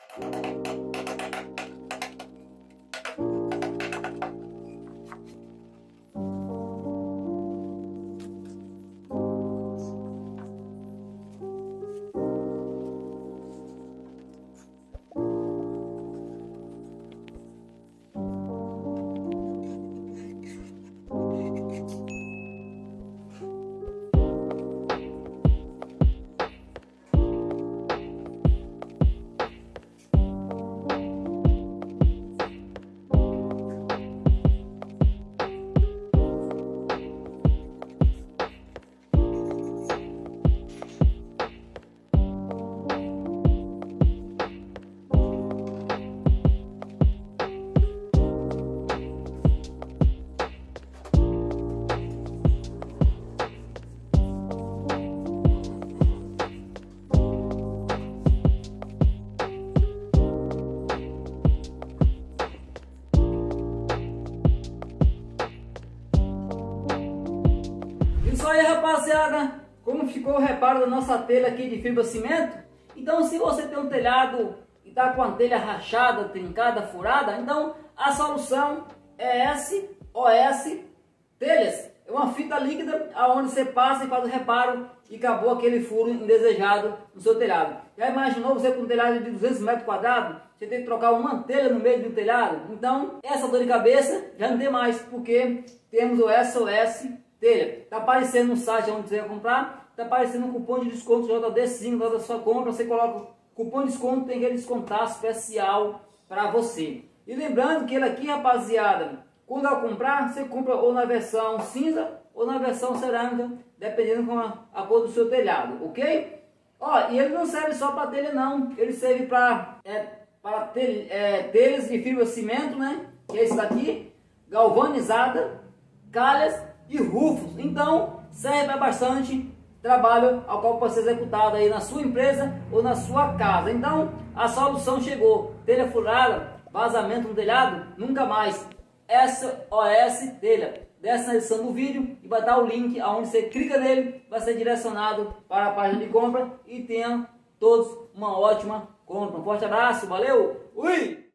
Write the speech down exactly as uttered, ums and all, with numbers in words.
Isso aí, rapaziada, como ficou o reparo da nossa telha aqui de fibra cimento. Então, se você tem um telhado e está com a telha rachada, trincada, furada, então a solução é S O S Telhas. É uma fita líquida aonde você passa e faz o reparo e acabou aquele furo indesejado no seu telhado. Já imaginou você com um telhado de duzentos metros quadrados? Você tem que trocar uma telha no meio de um telhado? Então, essa dor de cabeça já não tem mais, porque temos o S O S Telha. Tá aparecendo no site onde você vai comprar, tá aparecendo um cupom de desconto J D cinco na da sua compra. Você coloca o cupom de desconto, tem aquele descontar especial para você. E lembrando que ele aqui, rapaziada, quando eu comprar, você compra ou na versão cinza ou na versão cerâmica, dependendo com a, a cor do seu telhado, ok? Ó, e ele não serve só para telha não, ele serve para é, para tel, é, telhas de fibra cimento, né? Que é esse daqui, galvanizada, calhas e rufos. Então serve para bastante trabalho ao qual pode ser executado aí na sua empresa ou na sua casa. Então a solução chegou: telha furada, vazamento no telhado, nunca mais. S O S Telha. Desce na edição do vídeo e vai dar o link aonde você clica nele, vai ser direcionado para a página de compra e tenha todos uma ótima compra. Um forte abraço, valeu, ui!